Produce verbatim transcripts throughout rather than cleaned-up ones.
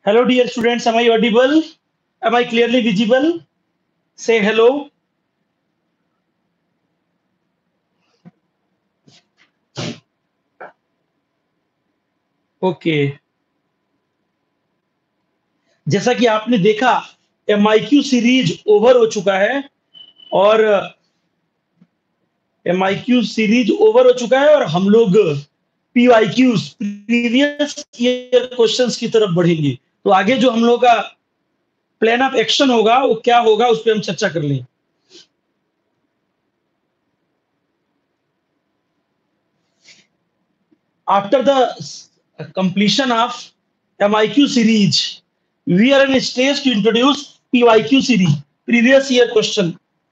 Hello, dear students. Am I audible? Am I clearly visible? Say hello. Okay. जैसा कि आपने देखा M I Q series over हो चुका है और M I Q series over हो चुका है और हम लोग P Y Qs previous year questions की तरफ बढ़ेंगे। तो आगे जो हम लोग का प्लान ऑफ एक्शन होगा वो क्या होगा उस पर हम चर्चा कर लें। After the completion of M I Q series, we are in a stage to introduce P Y Q series, previous year question.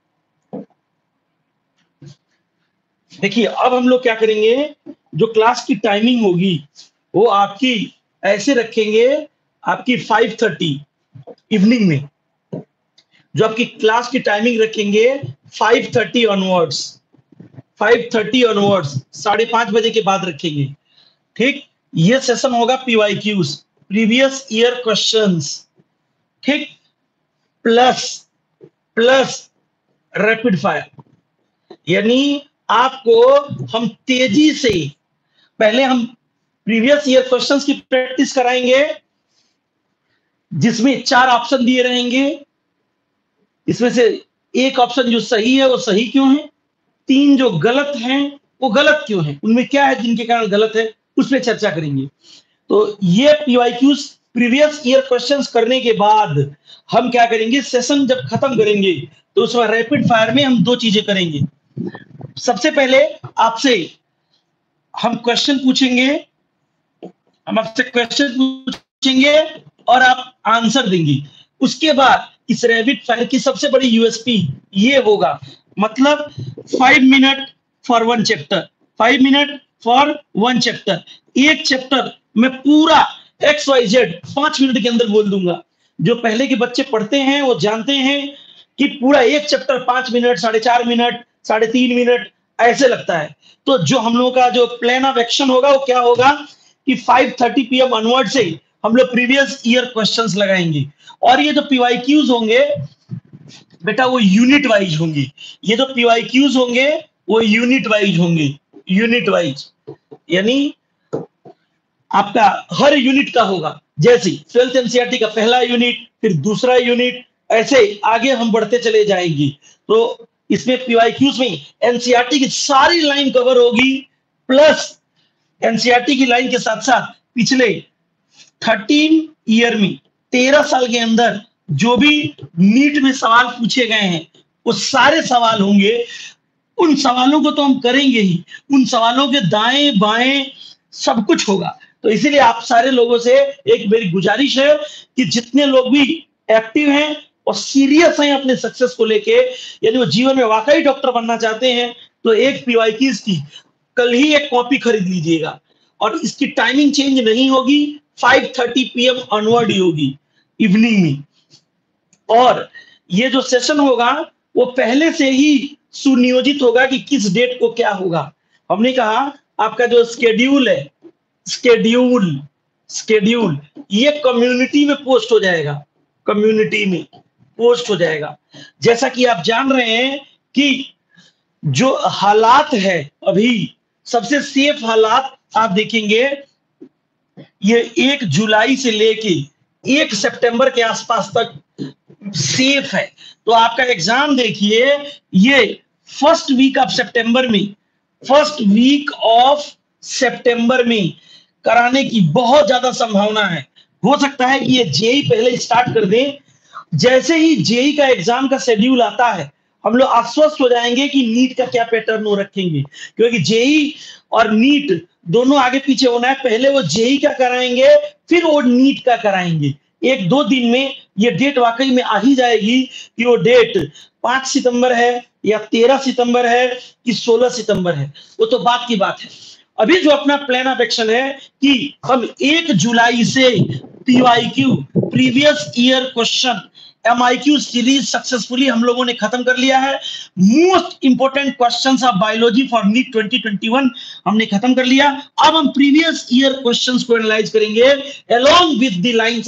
देखिए अब हम लोग क्या करेंगे, जो क्लास की टाइमिंग होगी वो आपकी ऐसे रखेंगे, आपकी फाइव थर्टी इवनिंग में जो आपकी क्लास की टाइमिंग रखेंगे five thirty onwards, five thirty onwards साढ़े पांच बजे के बाद रखेंगे। ठीक, ये सेशन होगा पीवाईक्यूज, प्रीवियस ईयर क्वेश्चंस। ठीक, प्लस प्लस रैपिड फायर, यानी आपको हम तेजी से पहले हम प्रीवियस ईयर क्वेश्चंस की प्रैक्टिस कराएंगे, जिसमें चार ऑप्शन दिए रहेंगे। इसमें से एक ऑप्शन जो सही है वो सही क्यों है, तीन जो गलत हैं वो गलत क्यों है, उनमें क्या है जिनके कारण गलत है, उस पर चर्चा करेंगे। तो ये पीवाईक्यूज प्रीवियस ईयर क्वेश्चंस करने के बाद हम क्या करेंगे, सेशन जब खत्म करेंगे तो उसमें रैपिड फायर में हम दो चीजें करेंगे। सबसे पहले आपसे हम क्वेश्चन पूछेंगे, हम आपसे क्वेश्चन पूछेंगे और आप आंसर देंगे। उसके बाद इस रैपिड फायर की सबसे बड़ी यूएसपी ये होगा, मतलब five minute for one chapter, five minute for one chapter. एक चैप्टर में पूरा एक्स वाई जेड पांच मिनट के अंदर बोल दूंगा। जो पहले के बच्चे पढ़ते हैं वो जानते हैं कि पूरा एक चैप्टर पांच मिनट, साढ़े चार मिनट, साढ़े तीन मिनट ऐसे लगता है। तो जो हम लोग का जो प्लान ऑफ एक्शन होगा वो क्या होगा कि five thirty P M onward से हम लोग प्रीवियस ईयर क्वेश्चंस लगाएंगे। और ये जो पीवाईक्यूज होंगे बेटा वो यूनिट वाइज होंगे, ये जो पीवाईक्यूज होंगे वो यूनिट वाइज होंगे, यूनिट वाइज, यानी आपका हर यूनिट का होगा। जैसे ट्वेल्थ एनसीईआरटी का पहला यूनिट, फिर दूसरा यूनिट, ऐसे आगे हम बढ़ते चले जाएंगे। तो इसमें पीवाईक्यूज में एनसीईआरटी की सारी लाइन कवर होगी, प्लस एनसीईआरटी की लाइन के साथ साथ पिछले थर्टीन ईयर में, तेरह साल के अंदर जो भी नीट में सवाल पूछे गए हैं वो सारे सवाल होंगे। उन सवालों को तो हम करेंगे ही, उन सवालों के दाएं बाएं सब कुछ होगा। तो इसीलिए आप सारे लोगों से एक मेरी गुजारिश है कि जितने लोग भी एक्टिव हैं और सीरियस हैं अपने सक्सेस को लेके, यानी वो जीवन में वाकई डॉक्टर बनना चाहते हैं, तो एक पीवाईक्यूज की कल ही एक कॉपी खरीद लीजिएगा। और इसकी टाइमिंग चेंज नहीं होगी, five thirty P M onward ही होगी इवनिंग में। और ये जो सेशन होगा वो पहले से ही सुनियोजित होगा कि किस डेट को क्या होगा। हमने कहा आपका जो स्केड्यूल है, स्केड्यूल स्केड्यूल ये कम्युनिटी में पोस्ट हो जाएगा, कम्युनिटी में पोस्ट हो जाएगा। जैसा कि आप जान रहे हैं कि जो हालात है अभी, सबसे सेफ हालात आप देखेंगे ये एक जुलाई से लेके एक सितंबर के आसपास तक सेफ है। तो आपका एग्जाम देखिए, ये फर्स्ट वीक ऑफ सितंबर में, फर्स्ट वीक ऑफ सितंबर में कराने की बहुत ज्यादा संभावना है। हो सकता है कि ये जेई पहले स्टार्ट कर दें। जैसे ही जेई का एग्जाम का शेड्यूल आता है हम लोग आश्वस्त हो जाएंगे कि नीट का क्या पैटर्न वो रखेंगे, क्योंकि जेई और नीट दोनों आगे पीछे होना है। पहले वो जेई का कराएंगे, फिर वो नीट का कराएंगे। एक दो दिन में ये डेट वाकई में आ ही जाएगी कि वो डेट पांच सितंबर है या तेरह सितंबर है कि सोलह सितंबर है, वो तो बात की बात है। अभी जो अपना प्लान ऑफ एक्शन है कि हम एक जुलाई से PYQ previous year question MIQ series successfully हम लोगों ने खत्म कर लिया है। Most important questions of biology for NEET twenty twenty one हमने खत्म कर लिया। अब हम प्रीवियस ईयर क्वेश्चंस को एनालाइज करेंगे along with the lines of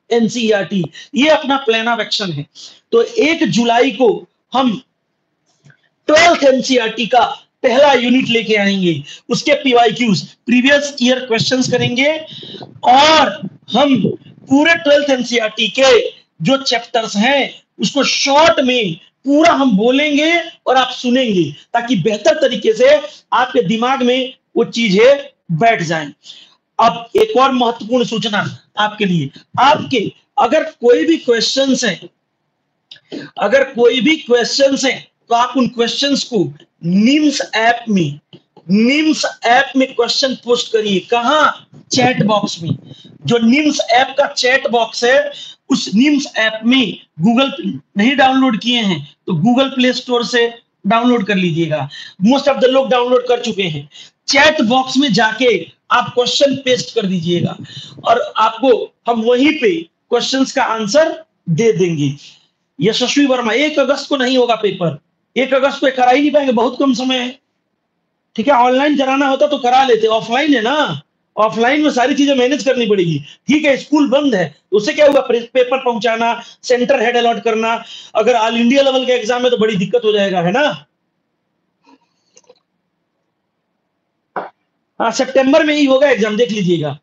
NCERT, ये अपना प्लान ऑफ एक्शन है। तो एक जुलाई को हम ट्वेल्थ एनसीईआरटी का पहला यूनिट लेके आएंगे, उसके पीवाईक्यूज प्रीवियस ईयर क्वेश्चंस करेंगे, और हम पूरे ट्वेल्थ एनसीईआरटी के जो चैप्टर्स हैं उसको शॉर्ट में पूरा हम बोलेंगे और आप सुनेंगे, ताकि बेहतर तरीके से आपके दिमाग में वो चीजें बैठ जाएं। अब एक और महत्वपूर्ण सूचना आपके लिए, आपके अगर कोई भी क्वेश्चंस हैं, अगर कोई भी क्वेश्चंस हैं तो आप उन क्वेश्चंस को निम्स ऐप में निम्स ऐप में क्वेश्चन पोस्ट करिए। कहां? चैट बॉक्स में। जो निम्स ऐप का चैट बॉक्स है, उस निम्स ऐप में गूगल नहीं डाउनलोड किए हैं तो गूगल प्ले स्टोर से डाउनलोड कर लीजिएगा। मोस्ट ऑफ द लोग डाउनलोड कर चुके हैं। चैट बॉक्स में जाके आप क्वेश्चन पेस्ट कर दीजिएगा और आपको हम वहीं पे क्वेश्चंस का आंसर दे देंगे। यशस्वी वर्मा, एक अगस्त को नहीं होगा पेपर, एक अगस्त को करा ही नहीं पाएंगे, बहुत कम समय है। ठीक है, ऑनलाइन कराना होता तो करा लेते, ऑफलाइन है ना, ऑफलाइन में सारी चीजें मैनेज करनी पड़ेगी। ठीक है, स्कूल बंद है, उससे क्या हुआ, पेपर पहुंचाना, सेंटर हेड अलॉट करना, अगर ऑल इंडिया लेवल का एग्जाम है तो बड़ी दिक्कत हो जाएगा, है ना। हाँ, सितंबर में ही होगा एग्जाम, देख लीजिएगा।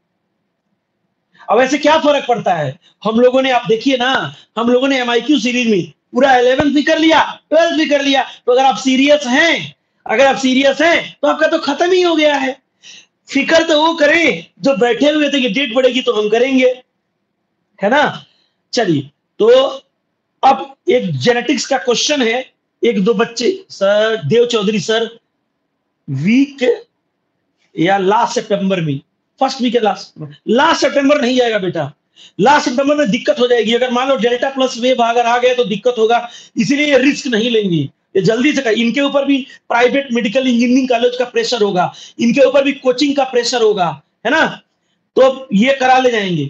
अब ऐसे क्या फर्क पड़ता है, हम लोगों ने, आप देखिए ना, हम लोगों ने एमआईक्यू सीरीज में पूरा इलेवेंथ भी कर लिया, ट्वेल्थ भी कर लिया। तो अगर आप सीरियस हैं, अगर आप सीरियस हैं तो आपका तो खत्म ही हो गया है। फिक्र तो वो करें जो बैठे हुए थे कि डेट बढ़ेगी तो हम करेंगे, है ना। चलिए, तो अब एक जेनेटिक्स का क्वेश्चन है, एक दो बच्चे, sir Dev Chaudhary sir, week या लास्ट सितंबर में, फर्स्ट वीक या लास्ट लास्ट सितंबर नहीं जाएगा बेटा, लास्ट सितंबर में दिक्कत हो जाएगी। अगर मान लो डेल्टा प्लस वेव अगर आ गए तो दिक्कत होगा, इसीलिए ये रिस्क नहीं लेंगे, ये जल्दी से। इनके ऊपर भी प्राइवेट मेडिकल इंजीनियरिंग कॉलेज का प्रेशर होगा, इनके ऊपर भी कोचिंग का प्रेशर होगा, है ना, तो ये करा ले जाएंगे।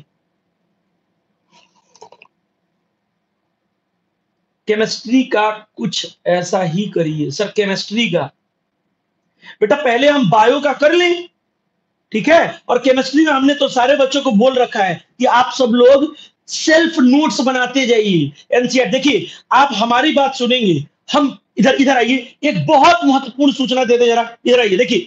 केमिस्ट्री का कुछ ऐसा ही करिए सर, केमिस्ट्री का बेटा पहले हम बायो का कर लें, ठीक है, और केमिस्ट्री में हमने तो सारे बच्चों को बोल रखा है कि आप सब लोग सेल्फ नोट्स बनाते जाइए। एनसीईआरटी देखिए, आप हमारी बात सुनेंगे, हम इधर इधर आइए, एक बहुत महत्वपूर्ण सूचना दे दे जरा, इधर आइए। देखिए,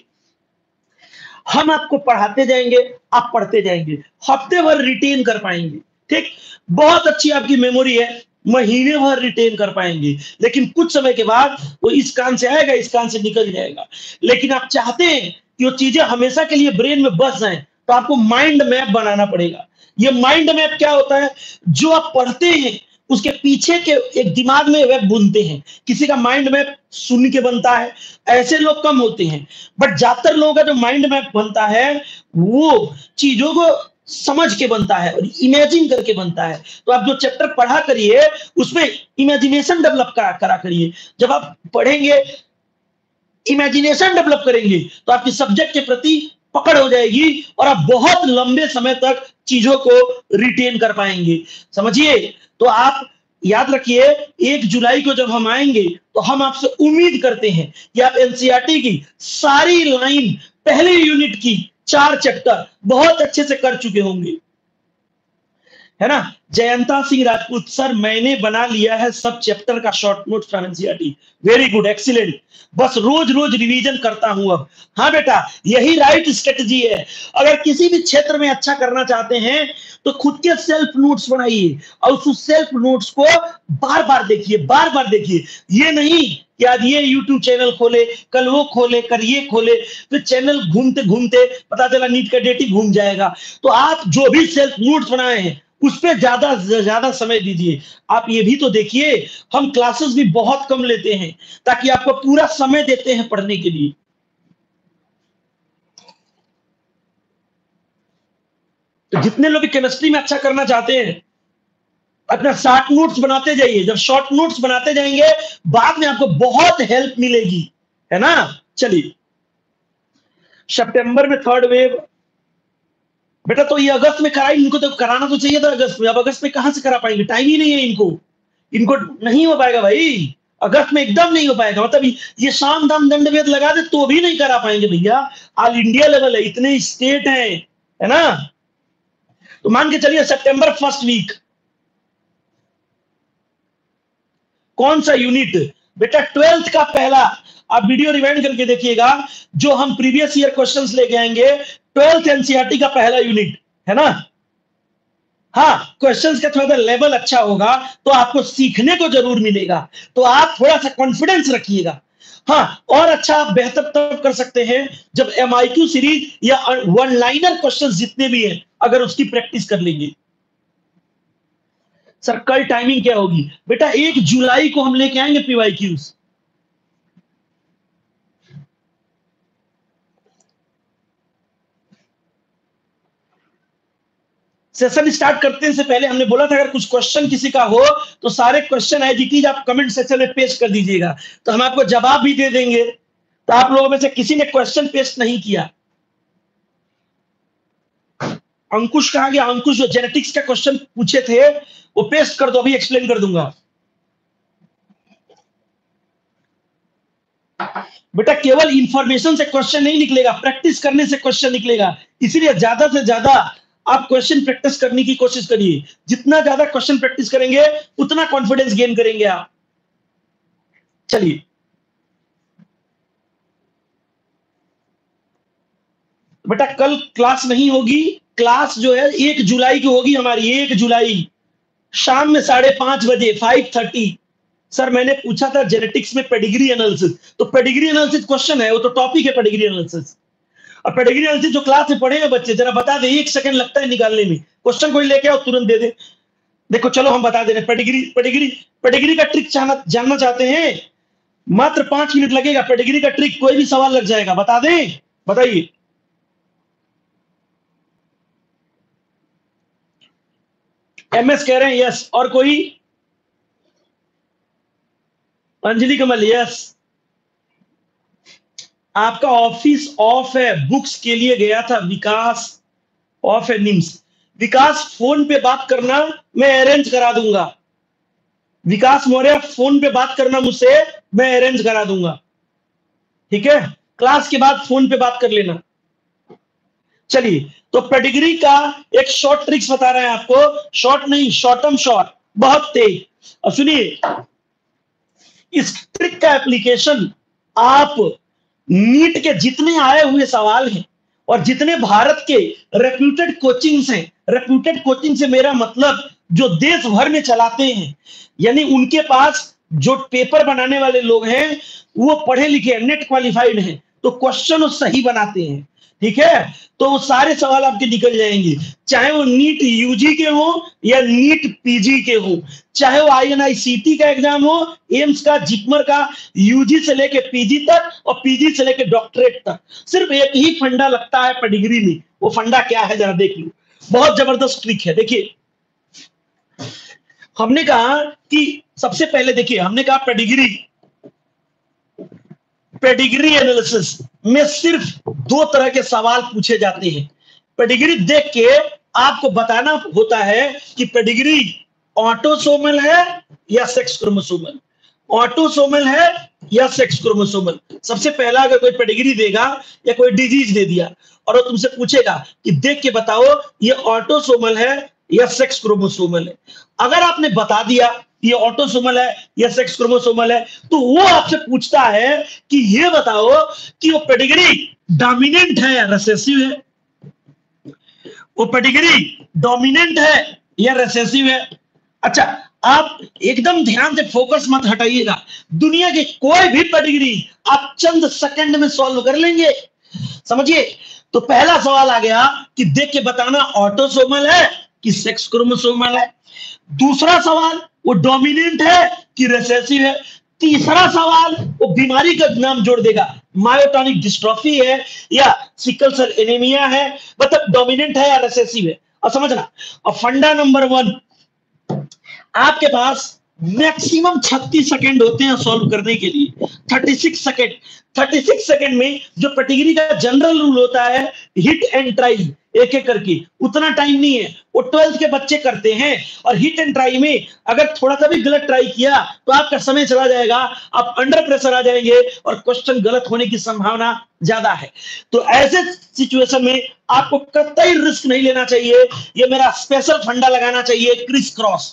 हम आपको पढ़ाते जाएंगे, आप पढ़ते जाएंगे, हफ्ते भर रिटेन कर पाएंगे। ठीक, बहुत अच्छी आपकी मेमोरी है, महीने भर रिटेन कर पाएंगे, लेकिन कुछ समय के बाद वो इस कान से आएगा, इस कान से निकल जाएगा। लेकिन आप चाहते हैं कि वो चीजें हमेशा के लिए ब्रेन में बस जाएं, तो आपको माइंड मैप बनाना पड़ेगा। ये माइंड मैप क्या होता है, जो आप पढ़ते हैं उसके पीछे के एक दिमाग में वेब बुनते हैं। किसी का माइंड मैप सुन के बनता है, ऐसे लोग कम होते हैं, बट ज्यादातर लोगों का जो माइंड मैप बनता है वो चीजों को समझ के बनता है और इमेजिन करके बनता है। तो आप जो चैप्टर पढ़ा करिए उसमें इमेजिनेशन डेवलप करा करा करिए। जब आप पढ़ेंगे, इमेजिनेशन डेवलप करेंगे, तो आपकी सब्जेक्ट के प्रति पकड़ हो जाएगी और आप बहुत लंबे समय तक चीजों को रिटेन कर पाएंगे। समझिए, तो आप याद रखिए, एक जुलाई को जब हम आएंगे तो हम आपसे उम्मीद करते हैं कि आप एनसीईआरटी की सारी लाइन, पहले यूनिट की चार चैप्टर बहुत अच्छे से कर चुके होंगे, है ना। जयंता सिंह राजपूत सर, मैंने बना लिया है सब चैप्टर का short note from NCERT. Very good, excellent, बस रोज रोज रिवीजन करता हूं अब। हाँ बेटा, यही राइट स्ट्रेटजी है। अगर किसी भी क्षेत्र में अच्छा करना चाहते हैं तो खुद के सेल्फ नोट्स बनाइए और उस सेल्फ नोट्स को बार बार देखिए, बार बार देखिए। ये नहीं कि आज ये यूट्यूब चैनल खोले, कल वो खोले, कल ये खोले, फिर चैनल घूमते घूमते पता चला नीट का डेट ही घूम जाएगा। तो आप जो भी सेल्फ नोट्स बनाए हैं उस पर ज्यादा ज्यादा समय दीजिए। आप ये भी तो देखिए, हम क्लासेस भी बहुत कम लेते हैं ताकि आपको पूरा समय देते हैं पढ़ने के लिए। तो जितने लोग केमिस्ट्री में अच्छा करना चाहते हैं, अपना शॉर्ट नोट्स बनाते जाइए। जब शॉर्ट नोट्स बनाते जाएंगे, बाद में आपको बहुत हेल्प मिलेगी, है ना। चलिए, सितंबर में थर्ड वेव, बेटा तो ये अगस्त में कराई, इनको तो कराना तो चाहिए था अगस्त में। अब अगस्त में कहां से करा पाएंगे, टाइम ही नहीं है इनको, इनको नहीं हो पाएगा भाई, अगस्त में एकदम नहीं हो पाएगा। मतलब ये साम दाम दंड भेद लगा दे तो भी नहीं करा पाएंगे भैया। ऑल इंडिया लेवल है, इतने स्टेट हैं, है ना। तो मान के चलिए सितंबर फर्स्ट वीक, कौन सा यूनिट? बेटा ट्वेल्थ का पहला, आप वीडियो रिवाइंड करके देखिएगा, जो हम प्रीवियस ईयर क्वेश्चंस लेके आएंगे, ट्वेल्थ एनसीईआरटी का पहला यूनिट है ना। हाँ, क्वेश्चंस का थोड़ा सा लेवल अच्छा होगा तो आपको सीखने को जरूर मिलेगा, तो आप थोड़ा सा कॉन्फिडेंस रखिएगा। हाँ, और अच्छा आप बेहतर तब कर सकते हैं जब एमआईक्यू सीरीज या वन लाइनर क्वेश्चंस जितने भी हैं, अगर उसकी प्रैक्टिस कर लेंगे। सर कल टाइमिंग क्या होगी? बेटा एक जुलाई को हम लेके आएंगे पीवाईक्यूज। सेशन स्टार्ट करते से पहले हमने बोला था अगर कुछ क्वेश्चन किसी का हो तो सारे क्वेश्चन एज इट इज आप कमेंट सेक्शन में पेस्ट कर दीजिएगा, तो हम आपको जवाब भी दे देंगे। तो आप लोगों में से किसी ने क्वेश्चन पेस्ट नहीं किया? अंकुश कहाँ गया? अंकुश जो जेनेटिक्स का क्वेश्चन पूछे थे वो पेस्ट कर दो, अभी एक्सप्लेन कर दूंगा। बेटा केवल इंफॉर्मेशन से क्वेश्चन नहीं निकलेगा, प्रैक्टिस करने से क्वेश्चन निकलेगा, इसीलिए ज्यादा से ज्यादा आप क्वेश्चन प्रैक्टिस करने की कोशिश करिए। जितना ज्यादा क्वेश्चन प्रैक्टिस करेंगे उतना कॉन्फिडेंस गेन करेंगे आप। चलिए बेटा कल क्लास नहीं होगी, क्लास जो है एक जुलाई की होगी हमारी, एक जुलाई शाम में साढ़े पांच बजे फाइव थर्टी। सर मैंने पूछा था जेनेटिक्स में पेडिग्री एनालिसिस, तो पेडिग्री एनालिसिस क्वेश्चन है, वो तो टॉपिक है पेडिग्री एनालिसिस। और पेडिग्री एनालिसिस जो क्लास में पढ़े हैं बच्चे, जरा बता दे, एक सेकंड लगता है निकालने में, क्वेश्चन कोई लेके आओ तुरंत दे दे। देखो चलो हम बता दे रहे हैं, पेडिग्री पेडिग्री पेडिग्री का ट्रिक जानना चाहते हैं? मात्र पांच मिनट लगेगा, पेडिग्री का ट्रिक, कोई भी सवाल लग जाएगा, बता दें? बताइए। एमएस कह रहे हैं यस, और कोई? अंजलि कमल यस। आपका ऑफिस ऑफ है, बुक्स के लिए गया था, विकास ऑफ है, निम्स। विकास फोन पे बात करना, मैं अरेंज करा दूंगा। विकास मौर्य फोन पे बात करना मुझसे, मैं अरेंज करा दूंगा, ठीक है? क्लास के बाद फोन पे बात कर लेना। चलिए तो पेडिग्री का एक शॉर्ट ट्रिक्स बता रहे हैं आपको, शॉर्ट नहीं शॉर्टम शॉर्ट, बहुत तेज। और सुनिए इस ट्रिक का एप्लीकेशन आप नीट के जितने आए हुए सवाल हैं और जितने भारत के रेप्यूटेड कोचिंग्स हैं, रेप्यूटेड कोचिंग से मेरा मतलब जो देश भर में चलाते हैं, यानी उनके पास जो पेपर बनाने वाले लोग हैं वो पढ़े लिखे नेट क्वालिफाइड हैं, तो क्वेश्चन वो सही बनाते हैं, ठीक है? तो वो सारे सवाल आपके निकल जाएंगे, चाहे वो नीट यूजी के हो या नीट पीजी के हो, चाहे वो आईएनआईसीटी का एग्जाम हो, एम्स का, जिपमर का, यूजी से लेके पीजी तक और पीजी से लेके डॉक्टरेट तक। सिर्फ एक ही फंडा लगता है पेडिग्री में, वो फंडा क्या है जरा देख लो, बहुत जबरदस्त ट्रिक है। देखिए हमने कहा कि सबसे पहले देखिए हमने कहा पेडिग्री पेडिग्री एनालिसिस में सिर्फ दो तरह के सवाल पूछे जाते हैं। पेडिग्री देख के आपको बताना होता है कि पेडिग्री ऑटोसोमल है या सेक्स क्रोमोसोमल, ऑटोसोमल है या सेक्स क्रोमोसोमल। सबसे पहला अगर कोई पेडिग्री देगा या कोई डिजीज दे दिया और वो तुमसे पूछेगा कि देख के बताओ ये ऑटोसोमल है या सेक्स क्रोमोसोमल है, अगर आपने बता दिया ये ऑटोसोमल है या सेक्स क्रोमोसोमल है, तो वो आपसे पूछता है कि ये बताओ कि वो पेडिग्री डोमिनेंट है या रिसेसिव है, वो पेडिग्री डोमिनेंट है या रिसेसिव है। अच्छा आप एकदम ध्यान से फोकस मत हटाइएगा, दुनिया के कोई भी पेडिग्री आप चंद सेकंड में सॉल्व कर लेंगे, समझिए। तो पहला सवाल आ गया कि देख के बताना ऑटोसोमल है कि सेक्स क्रोमोसोमल है। दूसरा सवाल वो डोमिनेंट है कि रिसेसिव है। तीसरा सवाल वो बीमारी का नाम जोड़ देगा, मायोटॉनिक डिस्ट्रॉफी है या सिकल सेल एनीमिया है, मतलब डोमिनेंट है या रिसेसिव है। और समझना, और फंडा नंबर वन, आपके पास मैक्सिमम छत्तीस सेकंड होते हैं सॉल्व करने के लिए, छत्तीस सेकंड। छत्तीस सेकंड में जो पेडिग्री का जनरल रूल होता है हिट एंड ट्राई, एक एक करके, उतना टाइम नहीं है, वो ट्वेल्थ के बच्चे करते हैं। और हिट एंड ट्राई में अगर थोड़ा सा भी गलत ट्राई किया तो आपका समय चला जाएगा, आप अंडर प्रेशर आ जाएंगे और क्वेश्चन गलत होने की संभावना ज्यादा है। तो ऐसे सिचुएशन में आपको कतई रिस्क नहीं लेना चाहिए, ये मेरा स्पेशल फंडा लगाना चाहिए, क्रिस क्रॉस।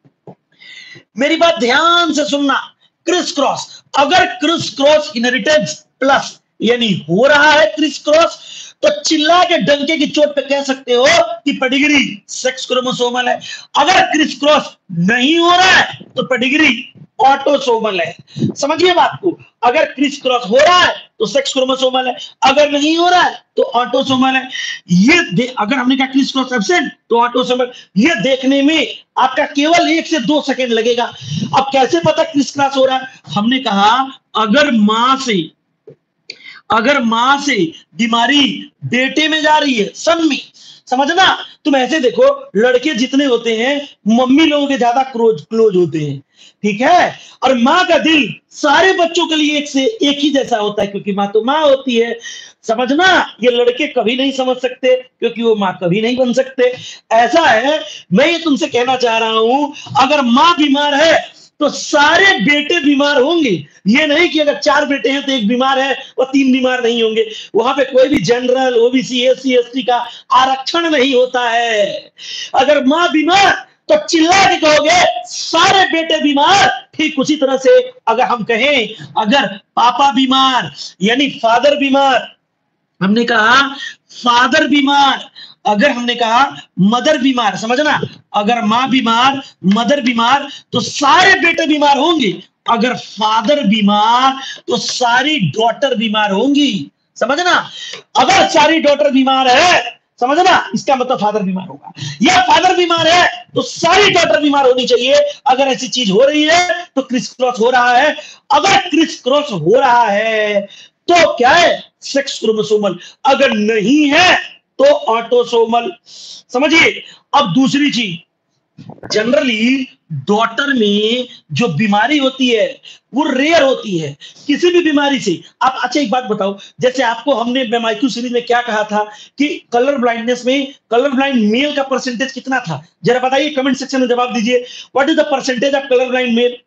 मेरी बात ध्यान से सुनना, क्रिस क्रॉस, अगर क्रिस क्रॉस इनहेरिटेंस प्लस यानी हो रहा है क्रिस क्रॉस, तो चिल्ला के डंके की चोट पे कह सकते हो कि पेडिग्री सेक्स क्रोमोसोमल है। अगर क्रिस क्रॉस नहीं हो रहा है तो पेडिग्री ऑटोसोमल है। समझिए बात को, अगर क्रिस क्रॉस हो रहा है तो सेक्स क्रोमोसोमल है, अगर नहीं हो रहा है तो ऑटोसोमल है। ये अगर हमने कहा क्रिस क्रॉस एब्सेंट तो ऑटोसोमल, ये देखने में आपका केवल एक से दो सेकंड लगेगा। अब कैसे पता क्रिस क्रॉस हो रहा है? हमने कहा अगर मां से अगर मां से बीमारी बेटे में जा रही है, सन में, समझना, तुम ऐसे देखो, लड़के जितने होते हैं मम्मी लोगों के ज्यादा क्लोज क्लोज होते हैं, ठीक है, और माँ का दिल सारे बच्चों के लिए एक से एक ही जैसा होता है, क्योंकि माँ तो माँ होती है। समझना, ये लड़के कभी नहीं समझ सकते क्योंकि वो माँ कभी नहीं बन सकते। ऐसा है, मैं ये तुमसे कहना चाह रहा हूं, अगर माँ बीमार है तो सारे बेटे बीमार होंगे। ये नहीं कि अगर चार बेटे हैं तो एक बीमार है और तीन बीमार नहीं होंगे। वहां पे कोई भी जनरल, ओबीसी, एससी, एसटी का आरक्षण नहीं होता है। अगर माँ बीमार तो चिल्ला के कहोगे सारे बेटे बीमार। ठीक उसी तरह से अगर हम कहें अगर पापा बीमार यानी फादर बीमार, हमने कहा फादर बीमार, अगर हमने कहा मदर बीमार, समझना, अगर मां बीमार, मदर बीमार तो सारे बेटे बीमार होंगे। अगर फादर बीमार तो सारी डॉटर बीमार होंगी। समझना, अगर सारी डॉटर बीमार है, समझना, इसका मतलब फादर बीमार होगा, या फादर बीमार है तो सारी डॉटर बीमार होनी चाहिए। अगर ऐसी चीज हो रही है तो क्रिस क्रॉस हो रहा है। अगर क्रिस क्रॉस हो रहा है तो क्या है? Sex chromosomal. अगर नहीं है तो ऑटोसोमल। समझिए। अब दूसरी चीज, जनरली डॉटर में जो बीमारी होती है वो रेयर होती है किसी भी बीमारी से। आप अच्छा एक बात बताओ, जैसे आपको हमने एमआईक्यू सीरीज में क्या कहा था कि कलर ब्लाइंडनेस में कलर ब्लाइंड मेल का परसेंटेज कितना था? जरा बताइए, कमेंट सेक्शन में जवाब दीजिए। What is the percentage of colour blind male?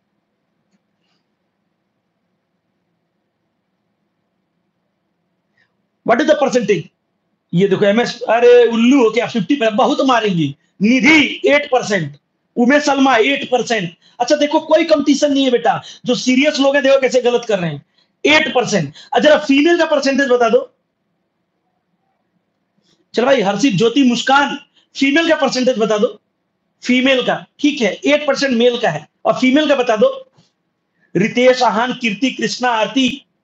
What is the percentage? ये देखो एमएस, अरे उल्लू हो क्या, फिफ्टी पर बहुत मारेंगी। Nidhi eight percent, Umesh Salma eight percent. अच्छा देखो, कोई कंपटीशन नहीं है बेटा, जो सीरियस लोग हैं देखो कैसे गलत कर रहे हैं, एट परसेंट। अच्छा फीमेल का परसेंटेज बता दो। चलो भाई, हर्षित, ज्योति, मुस्कान, फीमेल का परसेंटेज बता दो। फीमेल का ठीक है, एट परसेंट मेल का है, और फीमेल का बता दो। रितेश, आहान, कीर्ति, कृष्णा, आरती।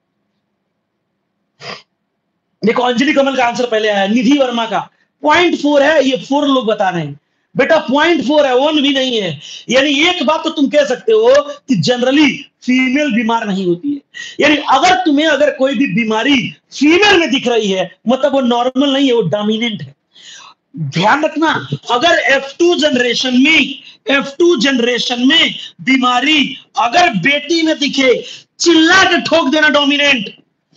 देखो अंजलि कमल का आंसर पहले आया, निधि वर्मा का पॉइंट फोर है, ये फोर लोग बता रहे हैं बेटा, पॉइंट फोर है, वन भी नहीं है। यानी एक बात तो तुम कह सकते हो कि जनरली फीमेल बीमार नहीं होती है। यानी अगर तुम्हें अगर कोई भी बीमारी फीमेल में दिख रही है मतलब वो नॉर्मल नहीं है, वो डोमिनेंट है। ध्यान रखना, अगर एफ टू जनरेशन में एफ टू जनरेशन में बीमारी अगर बेटी में दिखे, चिल्ला के ठोक देना डोमिनेंट।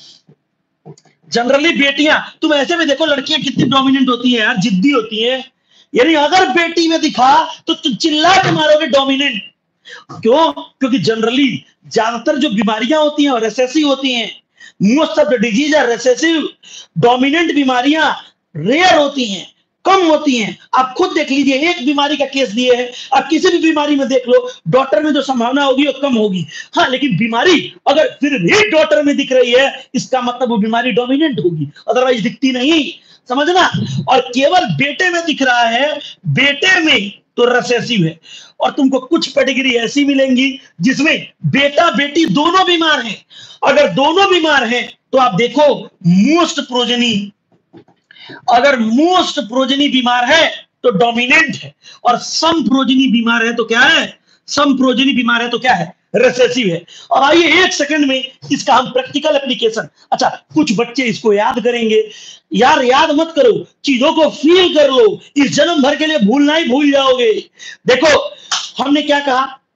जनरली बेटियां, तुम ऐसे में देखो लड़कियां कितनी डोमिनेंट होती हैं यार, जिद्दी होती हैं। यानी अगर बेटी में दिखा तो तुम चिल्ला के मारोगे डोमिनेंट। क्यों? क्योंकि जनरली ज्यादातर जो बीमारियां होती हैं रिसेसिव होती हैं। Most of the disease are recessive. Dominant बीमारियां रेयर होती हैं, कम होती हैं। आप खुद देख लीजिए, एक बीमारी का केस दिए है, आप किसी भी बीमारी में देख लो, डॉटर में जो संभावना होगी वो कम होगी। हाँ, लेकिन बीमारी अगर फिर भी डॉटर में दिख रही है, इसका मतलब वो बीमारी डोमिनेंट होगी, अदरवाइज दिखती नहीं। समझना। और केवल बेटे में दिख रहा है, बेटे में तो रिसेसिव है। और तुमको कुछ पेडिग्री ऐसी मिलेंगी जिसमें बेटा बेटी दोनों बीमार हैं। अगर दोनों बीमार हैं तो आप देखो मोस्ट प्रोजेनी, अगर मोस्ट प्रोजेनी बीमार है तो डोमिनेंट है, और सम प्रोजेनी बीमार है तो क्या है? सम प्रोजेनी बीमार है तो क्या है? रिसेसिव है। और आइए एक सेकंड में इसका हम प्रैक्टिकल एप्लीकेशन, अच्छा कुछ बच्चे इसको याद करेंगे। यार याद मत करो, चीजों को फील कर लो, इस जन्म भर के लिए भूलना ही भूल जाओगे। देखो हमने क्या कहा,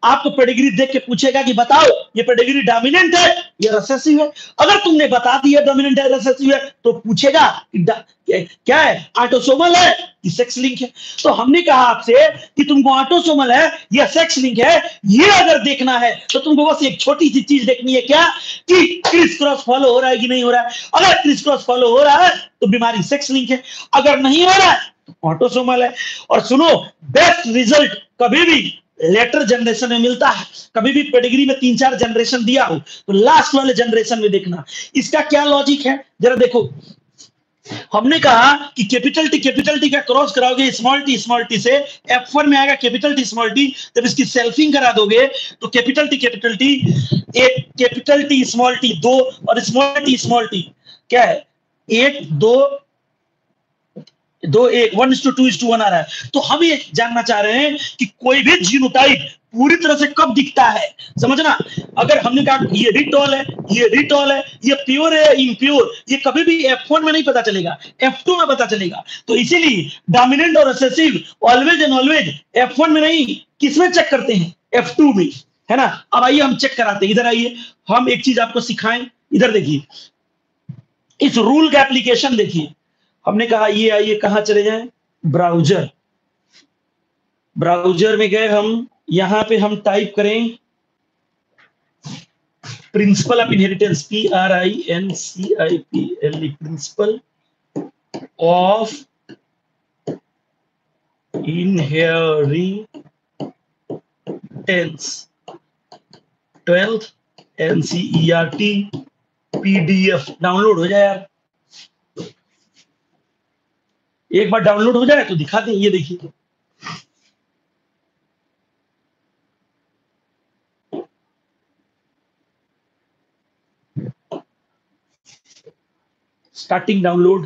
आपको पेडिग्री देख के पूछेगा कि बताओ ये पेडिग्री डोमिनेंट है या रिसेसिव है। अगर तुमने बता दिया डोमिनेंट है रिसेसिव है तो पूछेगा कि क्या है, ऑटोसोमल है कि सेक्स लिंक है। तो हमने कहा आपसे कि तुमको ऑटोसोमल है या सेक्स लिंक है, ये अगर देखना है तो तुमको बस एक छोटी सी चीज देखनी है, क्या कि क्रिस क्रॉस फॉलो हो रहा है कि नहीं हो रहा है। अगर क्रिस क्रॉस फॉलो हो रहा है तो बीमारी सेक्स लिंक है, अगर नहीं हो रहा है तो ऑटोसोमल है। और सुनो, बेस्ट रिजल्ट कभी भी लेटर जनरेशन में मिलता है। कभी भी पेडिग्री में तीन चार जनरेशन दिया हो तो लास्ट वाले जनरेशन में देखना। इसका क्या लॉजिक है जरा देखो। हमने कहा कि कैपिटल टी कैपिटल टी का क्रॉस कराओगे स्मॉल टी स्मॉल टी से, एफ वन में आएगा कैपिटल टी स्मॉल टी। जब इसकी सेल्फिंग करा दोगे तो कैपिटल टी कैपिटल टी, एक कैपिटल टी स्मॉल टी दो और स्मॉल टी स्मॉल टी क्या है, एक दो दो एक, one two two two one आ रहा है। तो हम ये जानना चाह रहे हैं कि कोई भी जीनोटाइप पूरी तरह से कब दिखता है, समझना। अगर हमने कहा ये रिटॉल है, ये रिटॉल है, ये प्योर है, इम्प्योर, ये कभी भी एफ वन में नहीं पता चलेगा, एफ टू में पता चलेगा। तो इसीलिए डोमिनेंट और recessive always and always F one में नहीं, किसमें चेक करते हैं, एफ टू में, है ना। अब आइए हम चेक कराते हैं, इधर आइए, हम एक चीज आपको सिखाएं। इधर देखिए, इस रूल का एप्लीकेशन देखिए। हमने कहा ये आइए, कहां चले जाएं, ब्राउजर। ब्राउजर में गए हम, यहां पे हम टाइप करें principle of inheritance, P R I N C I P L E, principle of inheritance, twelfth N C E R T PDF. Download हो जाए यार, एक बार डाउनलोड हो जाए तो दिखा दें। ये देखिए, स्टार्टिंग डाउनलोड।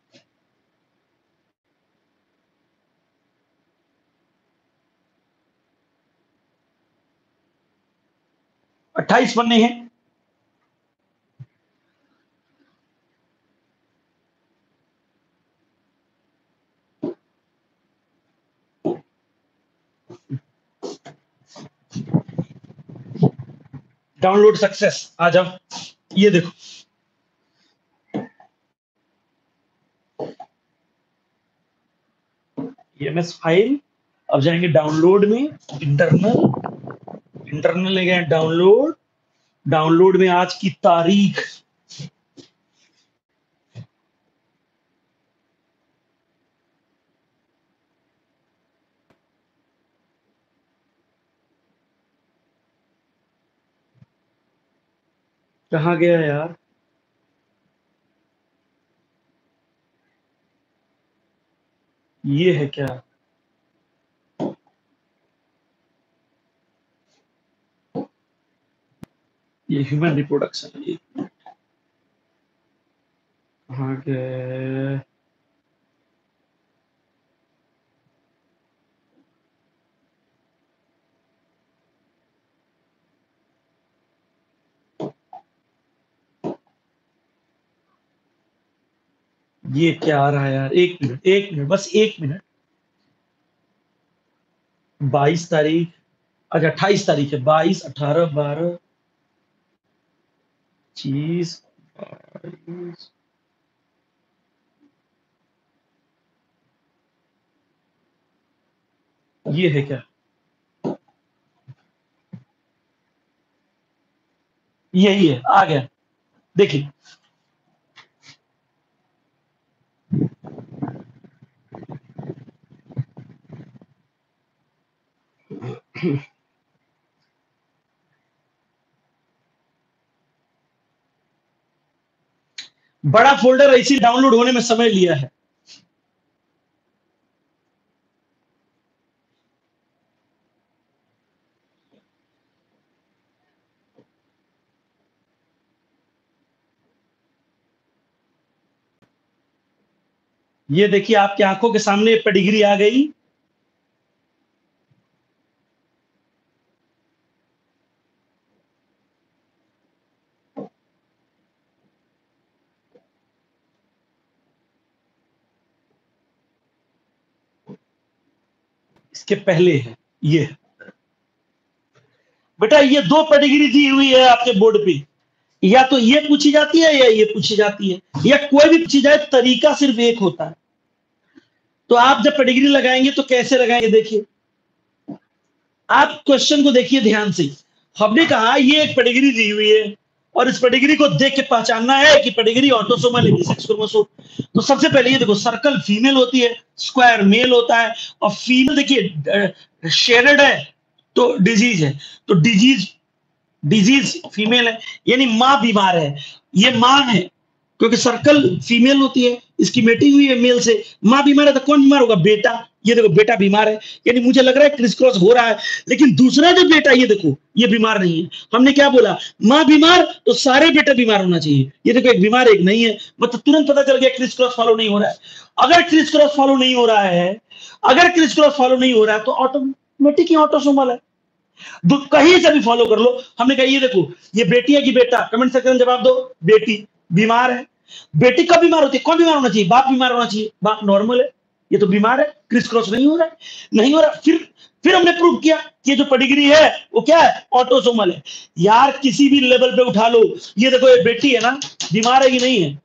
अट्ठाईस पन्ने हैं। डाउनलोड सक्सेस, आ जाओ। ये देखो, एमएस फाइल। अब जाएंगे डाउनलोड में, इंटरनल, इंटरनल ले गए डाउनलोड। डाउनलोड में आज की तारीख, कहाँ गया यार, ये है क्या, ये ह्यूमन रिप्रोडक्शन है। ये कहाँ गए, ये क्या आ रहा है यार, एक मिनट एक मिनट बस एक मिनट। बाईस तारीख, अच्छा अट्ठाईस तारीख है, बाईस अठारह बारह पच्चीस बाईस, ये है क्या, यही है, आ गया। देखिए बड़ा फोल्डर ऐसी डाउनलोड होने में समय लिया है। ये देखिए आपकी आंखों के सामने पेडिग्री आ गई। इसके पहले है ये, बेटा ये दो पेडिग्री दी हुई है आपके बोर्ड पे, या तो ये पूछी जाती है या ये पूछी जाती है, या कोई भी पूछी जाए, तरीका सिर्फ एक होता है। तो आप जब पेडिग्री लगाएंगे तो कैसे लगाएंगे, देखिए आप क्वेश्चन को देखिए ध्यान से। हमने कहा ये एक पेडिग्री दी हुई है और इस पेडिग्री को देख के पहचानना है कि पेडिग्री ऑटोसोमल है, सेक्स क्रोमोसोम। तो सबसे पहले ये देखो, सर्कल फीमेल होती है, स्क्वायर मेल होता है, और फीमेल देखिए शेडेड है तो डिजीज है, तो डिजीज डिजीज फीमेल है, यानी माँ बीमार है, ये माँ है, क्योंकि सर्कल फीमेल होती है, इसकी मेटिंग हुई है मेल से, माँ बीमार है तो कौन बीमार होगा, बेटा। ये देखो बेटा बीमार है, यानी मुझे लग रहा है क्रिस क्रॉस हो रहा है, लेकिन दूसरा जो बेटा ये देखो ये बीमार नहीं है। हमने क्या बोला, माँ बीमार तो सारे बेटे बीमार होना चाहिए, ये देखो एक बीमार एक नहीं है, मतलब तुरंत पता चल गया क्रिस क्रॉस फॉलो नहीं हो रहा है। अगर क्रिस क्रॉस फॉलो नहीं हो रहा है अगर क्रिस क्रॉस फॉलो नहीं हो रहा है तो ऑटोमेटिक ही ऑटोसोमल है, कहीं से भी फॉलो कर लो। हमने कहा ये देखो ये बेटी है कि बेटा, कमेंट सेक्शन में जवाब दो। बेटी बीमार है, बेटी कब बीमार होती है, कौन बीमार होना चाहिए, बाप बीमार होना चाहिए, बाप नॉर्मल है, ये तो बीमार है, क्रिस क्रॉस नहीं हो रहा है, नहीं हो रहा। फिर फिर हमने प्रूव किया कि ये जो पेडिग्री है वो क्या है, ऑटोसोमल है। यार किसी भी लेवल पे उठा लो, ये देखो ये बेटी है ना, बीमार है कि नहीं है,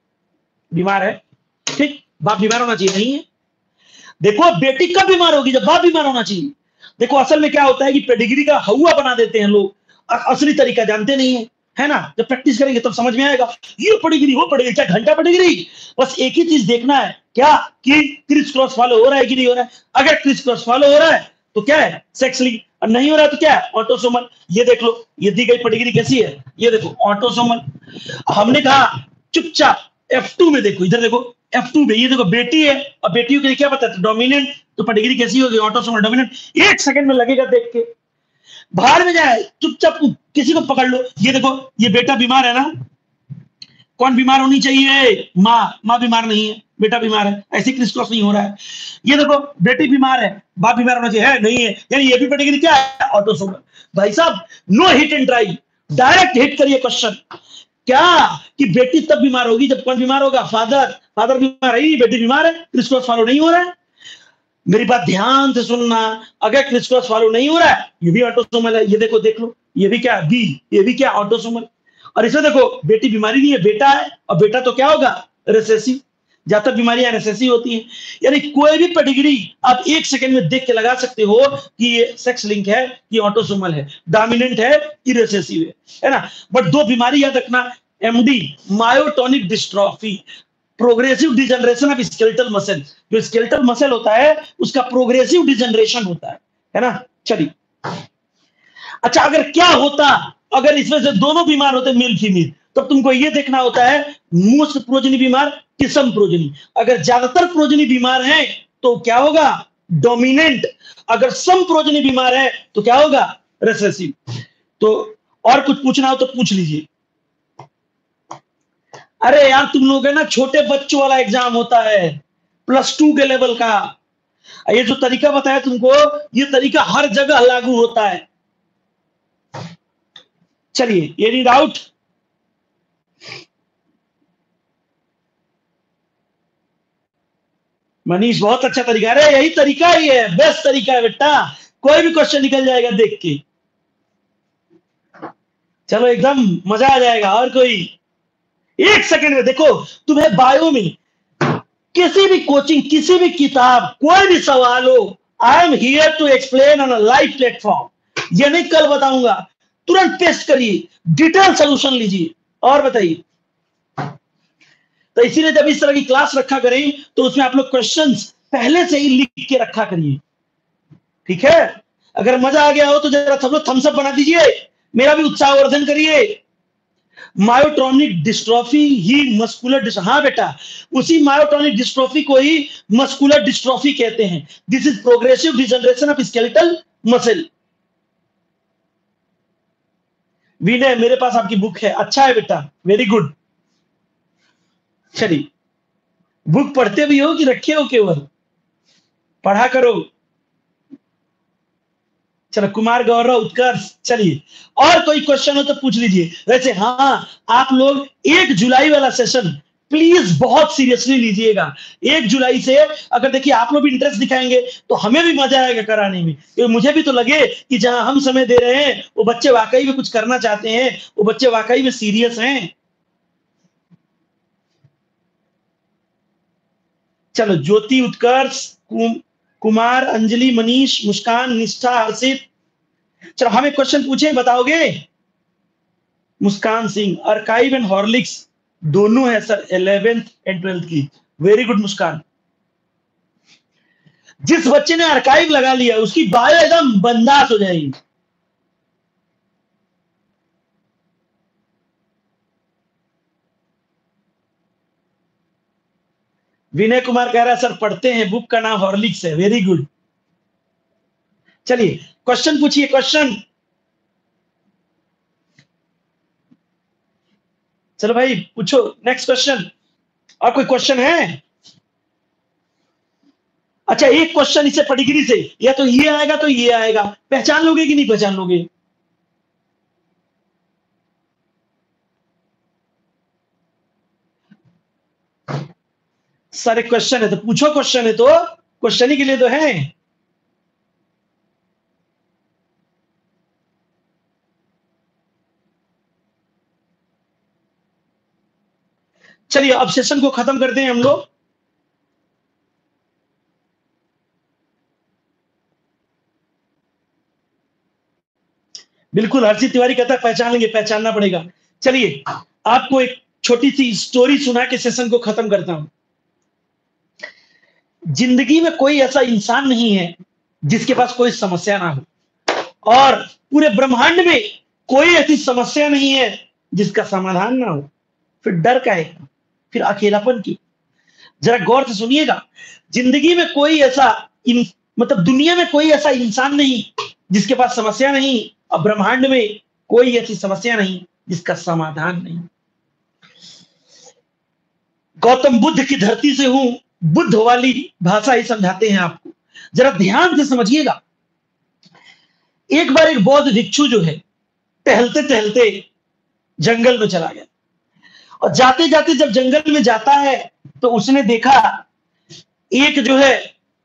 बीमार है, ठीक, बाप बीमार होना चाहिए, नहीं है। देखो बेटी कब बीमार होगी, जब बाप बीमार होना चाहिए। देखो असल में क्या होता है कि पेडिग्री का हवा बना देते हैं लोग, असली तरीका जानते नहीं है, है ना। जब प्रैक्टिस करेंगे तब तो समझ में आएगा, ये पेडिग्री वो पेडिग्री, क्या घंटा पेडिग्री। बस एक ही चीज देखना है, क्या कि क्रिस क्रॉस फॉलो हो रहा है कि नहीं हो रहा है। अगर क्रिस क्रॉस फॉलो हो रहा है तो क्या है, सेक्स लिंक, और नहीं हो रहा है तो क्या है, ऑटोसोमल। ये देख लो ये दी गई पेडिग्री कैसी है, ये देखो ऑटोसोमल। हमने कहा चुपचाप एफ टू में देखो, इधर देखो एफ टू में, ये देखो बेटी है और बेटियों के लिए क्या पता है, डोमिनेंट, तो पेडिग्री कैसी होगी, ऑटोसोमल डोमिनेंट। एक सेकंड में लगेगा देख के, बाहर में जाए चुपचाप किसी को पकड़ लो। ये देखो ये बेटा बीमार है ना, कौन बीमार होनी चाहिए, माँ, माँ बीमार नहीं है, बेटा बीमार है, ऐसे क्रिस क्रॉस नहीं हो रहा है। ये देखो बेटी बीमार है, बाप बीमार होना चाहिए, है नहीं है, यानी ये भी पेडिग्री क्या है, ऑटोसोमल। भाई साहब no hit and trial, direct hit करिए क्वेश्चन, क्या कि बेटी तब बीमार होगी जब कौन बीमार होगा, फादर। फादर बीमार है, बेटी बीमार है, क्रिस क्रॉस फॉलो नहीं हो रहा है। मेरी बात ध्यान से सुनना, अगर क्रिस क्रॉस फॉलो नहीं हो रहा है, ये भी ऑटोसोमल है। ये देखो देख लो, ये भी क्या बी, ये भी क्या ऑटोसोमल। और इसे देखो बेटी बीमारी नहीं है, बेटा है, और बेटा तो क्या होगा, रिसेसिव। ज्यादातर बीमारियां रिसेसिव होती हैं, यानी कोई भी पेडिग्री आप एक सेकंड में देख के लगा सकते हो कि ये सेक्स लिंक है, कि ऑटोसोमल है, डोमिनेंट है कि रिसेसिव है, है ना। बट दो बीमारी याद रखना, MD myotonic dystrophy, progressive degeneration of skeletal muscle. जो स्केलेटल मसल होता है उसका प्रोग्रेसिव डिजनरेशन होता है, है ना। चलिए अच्छा, अगर क्या होता अगर इसमें से दोनों बीमार होते, मेल फीमेल, तब तुमको ये देखना होता है मोस्ट प्रोजनी बीमार कि सम प्रोजनी। अगर ज्यादातर प्रोजनी बीमार है तो क्या होगा, डोमिनेंट। अगर सम प्रोजनी बीमार है तो क्या होगा, रिसेसिव। तो और कुछ पूछना हो तो पूछ लीजिए। अरे यार तुम लोग है ना, छोटे बच्चों वाला एग्जाम होता है, प्लस टू के लेवल का। ये जो तरीका बताया तुमको, ये तरीका हर जगह लागू होता है। चलिए ये रीड आउट, मनीष बहुत अच्छा तरीका है, अरे यही तरीका ही है, बेस्ट तरीका है बेटा, कोई भी क्वेश्चन निकल जाएगा देख के। चलो एकदम मजा आ जाएगा। और कोई, एक सेकंड में देखो, तुम्हें बायो में किसी भी कोचिंग, किसी भी किताब, कोई भी सवाल हो, I am here to explain on a live platform. ये नहीं कल बताऊंगा, तुरंत पेस्ट करिए, डिटेल सोल्यूशन लीजिए और बताइए। तो इसीलिए जब इस तरह की क्लास रखा करें तो उसमें आप लोग क्वेश्चंस पहले से ही लिख के रखा करिए, ठीक है। अगर मजा आ गया हो तो जरा सब लोग थम्स अप बना दीजिए, मेरा भी उत्साहवर्धन करिए। मायोट्रॉनिक डिस्ट्रॉफी ही मस्कुलर डिस्ट्रॉफी, हाँ बेटा, उसी मायोट्रॉनिक डिस्ट्रॉफी को ही मस्कुलर डिस्ट्रॉफी कहते हैं। This is progressive degeneration of skeletal muscle. Vinay मेरे पास आपकी बुक है, अच्छा है बेटा, वेरी गुड। चलिए, बुक पढ़ते भी हो कि रखे हो, केवल पढ़ा करो। चलो कुमार गौरव उत्कर्ष, चलिए और कोई क्वेश्चन हो तो पूछ लीजिए। वैसे हाँ, आप लोग एक जुलाई वाला सेशन प्लीज बहुत सीरियसली लीजिएगा। एक जुलाई से अगर देखिए आप लोग भी इंटरेस्ट दिखाएंगे तो हमें भी मजा आएगा कराने में, क्योंकि मुझे भी तो लगे कि जहां हम समय दे रहे हैं वो बच्चे वाकई में कुछ करना चाहते हैं, वो बच्चे वाकई में सीरियस हैं। चलो, ज्योति, उत्कर्ष, कुम, कुमार, अंजलि, मनीष, मुस्कान, निष्ठा, हर्षित। चलो हम एक क्वेश्चन पूछे, बताओगे? Muskan Singh, archive and Horlicks दोनों है सर, इलेवेंथ एंड ट्वेल्थ की। Very good Muskan. जिस बच्चे ने अर्काइव लगा लिया उसकी बायो एकदम बंदास हो जाएगी। विनय कुमार कह रहा है सर पढ़ते हैं, बुक का नाम हॉर्लिक्स है। Very good. चलिए क्वेश्चन पूछिए, क्वेश्चन। चलो भाई पूछो नेक्स्ट क्वेश्चन। और कोई क्वेश्चन है? अच्छा, एक क्वेश्चन इससे पडिग्री से, या तो ये आएगा तो ये आएगा, पहचान लोगे कि नहीं पहचान लोगे? सर एक क्वेश्चन है तो पूछो, क्वेश्चन है तो क्वेश्चन ही के लिए तो है। चलिए अब सेशन को खत्म करते हैं हम लोग। बिल्कुल, हर्षित तिवारी कहता है पहचान लेंगे, पहचानना पड़ेगा। चलिए आपको एक छोटी सी स्टोरी सुना के सेशन को खत्म करता हूं। जिंदगी में कोई ऐसा इंसान नहीं है जिसके पास कोई समस्या ना हो, और पूरे ब्रह्मांड में कोई ऐसी समस्या नहीं है जिसका समाधान ना हो। फिर डर का है, फिर अकेलापन की। जरा गौर से सुनिएगा, जिंदगी में कोई ऐसा इन, मतलब दुनिया में कोई ऐसा इंसान नहीं जिसके पास समस्या नहीं, और ब्रह्मांड में कोई ऐसी समस्या नहीं जिसका समाधान नहीं। गौतम बुद्ध की धरती से हूं, बुद्ध वाली भाषा ही समझाते हैं आपको, जरा ध्यान से समझिएगा। एक बार एक बौद्ध भिक्षु जो है टहलते टहलते जंगल में चला गया, और जाते जाते जब जंगल में जाता है तो उसने देखा एक जो है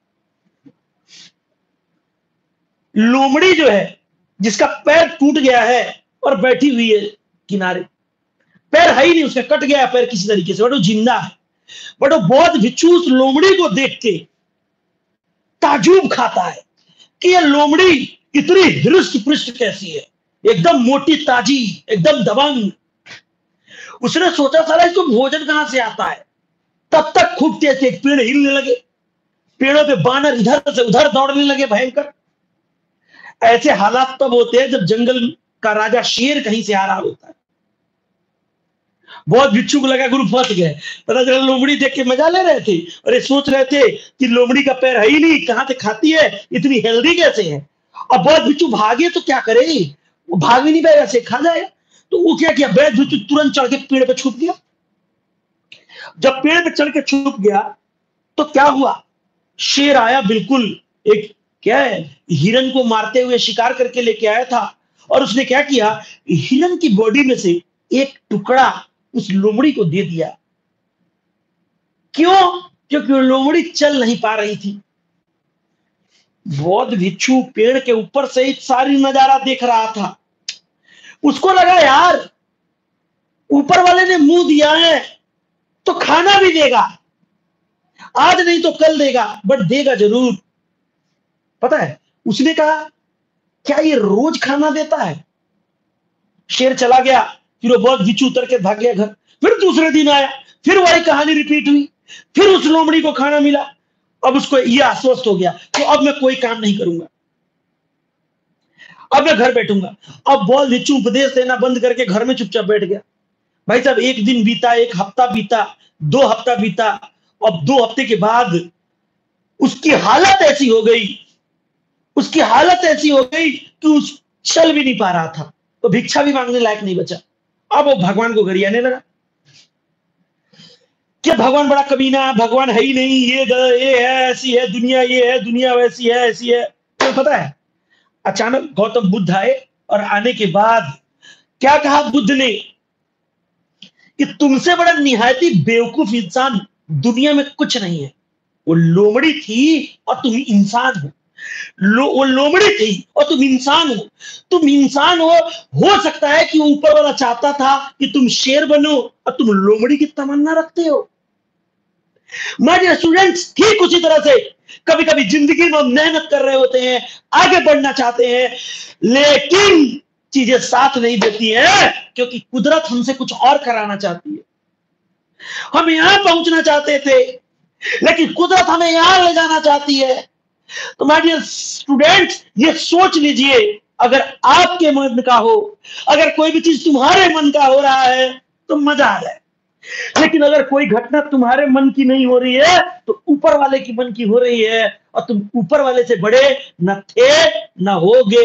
लोमड़ी जो है जिसका पैर टूट गया है और बैठी हुई है किनारे। पैर है ही नहीं, उसका कट गया है पैर किसी तरीके से, बट वो जिंदा है। बट वो बौद्ध भिक्षु उस लोमड़ी को देख के ताजुब खाता है कि ये लोमड़ी इतनी हृष्ट पृष्ठ कैसी है, एकदम मोटी ताजी, एकदम दबंग। उसने सोचा साला इसको भोजन कहां से आता है। तब तक खूब तेज तेज पेड़ हिलने लगे, पेड़ों पे बानर इधर से उधर दौड़ने लगे भयंकर। ऐसे हालात तब होते हैं जब जंगल का राजा शेर कहीं से आ रहा होता है। बहुत भिक्षु को लगा गुरु फंस गए, पता चला लोमड़ी देख के मजा ले रहे थे, और ये सोच रहे थे कि लोमड़ी का पैर है ही नहीं, कहां से खाती है, इतनी हेल्दी कैसे है। अब बहुत भिक्षु भागे तो क्या करे, वो भाग भी नहीं पाएगा, से खा जाएगा। तो वो क्या किया, बैठ भिक्षु तुरंत चढ़ के पेड़ पे छुप गया। जब पेड़ पे चढ़ के छुप गया तो क्या हुआ, शेर आया, बिल्कुल एक क्या है हिरन को मारते हुए शिकार करके लेके आया था, और उसने क्या किया, हिरन की बॉडी में से एक टुकड़ा उस लोमड़ी को दे दिया। क्यों? क्योंकि वो लोमड़ी चल नहीं पा रही थी। बौद्ध भिक्षु पेड़ के ऊपर से ही सारी नजारा देख रहा था। उसको लगा यार ऊपर वाले ने मुंह दिया है तो खाना भी देगा, आज नहीं तो कल देगा, बट देगा जरूर। पता है उसने कहा क्या ये रोज खाना देता है। शेर चला गया, फिर वो बहुत भिक्षु उतर के भाग गया घर। फिर दूसरे दिन आया, फिर वही कहानी रिपीट हुई, फिर उस लोमड़ी को खाना मिला। अब उसको ये आश्वस्त हो गया तो अब मैं कोई काम नहीं करूंगा, अब मैं घर बैठूंगा। अब बहुत भिक्षु उपदेश देना बंद करके घर में चुपचाप बैठ गया। भाई साहब एक दिन बीता, एक हफ्ता बीता, दो हफ्ता बीता, अब दो हफ्ते के बाद उसकी हालत ऐसी हो गई, उसकी हालत ऐसी हो गई कि उस चल भी नहीं पा रहा था, तो भिक्षा भी मांगने लायक नहीं बचा। अब वो भगवान को गरियाने लगा कि भगवान बड़ा कमीना, भगवान है ही नहीं, ये ये है, ऐसी है दुनिया, ये है दुनिया, वैसी है, ऐसी है। तो पता है अचानक गौतम बुद्ध आए, और आने के बाद क्या कहा बुद्ध ने कि तुमसे बड़ा निहायती बेवकूफ इंसान दुनिया में कुछ नहीं है। वो लोमड़ी थी और तुम इंसान हो। लो, वो लोमड़ी थी और तुम इंसान हो। तुम इंसान हो हो सकता है कि ऊपर वाला चाहता था कि तुम शेर बनो और तुम लोमड़ी की तमन्ना रखते हो। माय डियर स्टूडेंट्स, ठीक उसी तरह से कभी कभी जिंदगी में मेहनत कर रहे होते हैं, आगे बढ़ना चाहते हैं, लेकिन चीजें साथ नहीं देती हैं, क्योंकि कुदरत हमसे कुछ और कराना चाहती है। हम यहां पहुंचना चाहते थे, लेकिन कुदरत हमें यहां ले जाना चाहती है। तो माय डियर स्टूडेंट्स, ये सोच लीजिए, अगर आपके मन का हो, अगर कोई भी चीज तुम्हारे मन का हो रहा है तो मजा आ रहा है, लेकिन अगर कोई घटना तुम्हारे मन की नहीं हो रही है तो ऊपर वाले की मन की हो रही है, और तुम ऊपर वाले से बड़े न थे न होगे।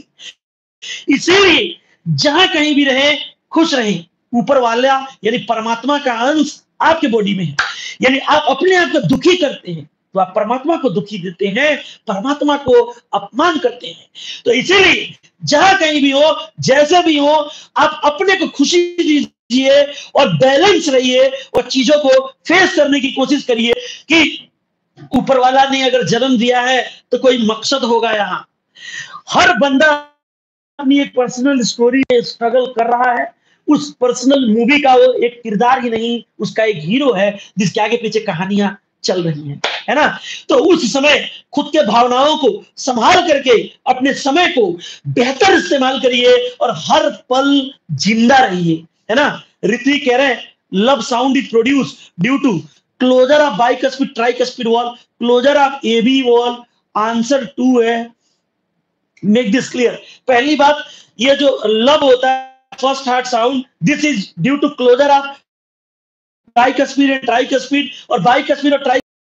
इसीलिए जहां कहीं भी रहे खुश रहे। ऊपर वाला यानी परमात्मा का अंश आपके बॉडी में है, यानी आप अपने आप को दुखी करते हैं तो आप परमात्मा को दुखी देते हैं, परमात्मा को अपमान करते हैं। तो इसीलिए जहां कहीं भी हो, जैसे भी हो, आप अपने को खुशी दीजिए और बैलेंस रहिए और चीजों को फेस करने की कोशिश करिए कि ऊपर वाला ने अगर जन्म दिया है तो कोई मकसद होगा। यहां हर बंदा अपनी एक पर्सनल स्टोरी में स्ट्रगल कर रहा है। उस पर्सनल मूवी का वो एक किरदार ही नहीं, उसका एक हीरो है जिसके आगे पीछे कहानियां चल रही हैं, है ना। तो उस समय खुद के भावनाओं को संभाल करके अपने समय को बेहतर इस्तेमाल करिए और हर पल जिंदा रहिए, है ना। ऋत्विक कह रहे हैं lub sound is produce due to closure of bicuspid tricuspid valve, closure of AB valve. Answer two है, मेक दिस क्लियर। पहली बात, ये जो लव होता है first heart sound, this is due to closure of bicuspid and tricuspid, और bicuspid और atrio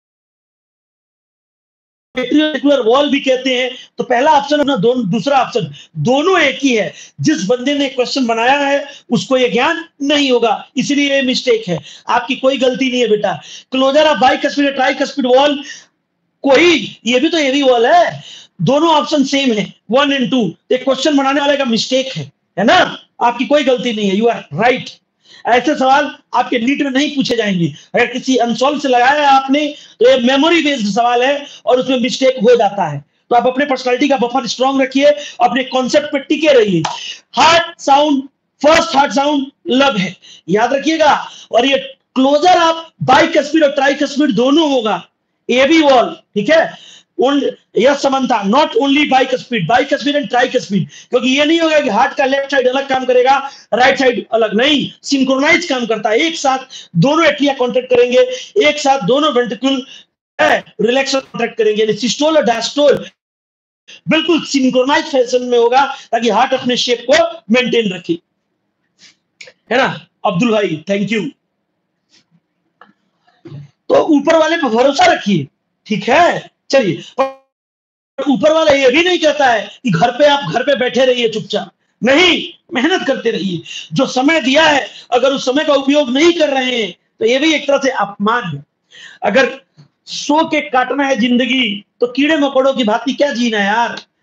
ventricular valve भी कहते हैं। तो पहला ऑप्शन है ना, दोनों, दूसरा ऑप्शन, दोनों एक ही है। जिस बंदे ने क्वेश्चन बनाया है उसको ये ज्ञान नहीं होगा, इसलिए ये मिस्टेक है। आपकी कोई गलती नहीं है बेटा। Closure of bicuspid tricuspid valve, कोई, ये भी तो एवी वॉल है। दोनों ऑप्शन सेम है, वन एंड टू। एक क्वेश्चन बनाने वाले का मिस्टेक है, है ना। आपकी कोई गलती नहीं है, यू आर राइट। ऐसे सवाल आपके नीट में नहीं पूछे जाएंगे। अगर किसी अनसॉल्व से लगाया है आपने तो ये मेमोरी बेस्ड सवाल है और उसमें मिस्टेक हो जाता है। तो आप अपने पर्सनालिटी का बफर स्ट्रांग रखिए, अपने कॉन्सेप्ट पे टिके रहिए। Heart sound, first heart sound lub है, याद रखिएगा। और ये क्लोजर ऑफ बाइकस्पिड और ट्राइकस्पिड दोनों होगा, ए बी वॉल, ठीक है। Yes Samantha, not only bicuspid, bicuspid and tricuspid, क्योंकि ये नहीं होगा कि हार्ट का लेफ्ट साइड अलग काम करेगा, राइट साइड अलग, नहीं, सिंक्रोनाइज काम करता है। एक साथ दोनों एट्रिया कॉन्ट्रैक्ट करेंगे, एक साथ दोनों वेंट्रिकल रिलैक्स कॉन्ट्रैक्ट करेंगे, यानी सिस्टोल और डायस्टोल बिल्कुल सिंक्रोनाइज फैशन में होगा, ताकि हार्ट अपने शेप को मेंटेन रखे, है ना। अब्दुल भाई थैंक यू। तो ऊपर वाले पर भरोसा रखिए, ठीक है। चलिए, ऊपर वाला ये भी नहीं कहता है कि घर पे आप घर पे बैठे रहिए चुपचाप, नहीं, मेहनत करते रहिए। जो समय दिया है अगर उस समय का उपयोग नहीं कर रहे हैं तो ये भी एक तरह से अपमान है। अगर सो के काटना है जिंदगी तो कीड़े मकोड़ों की भांति क्या जीना है यार।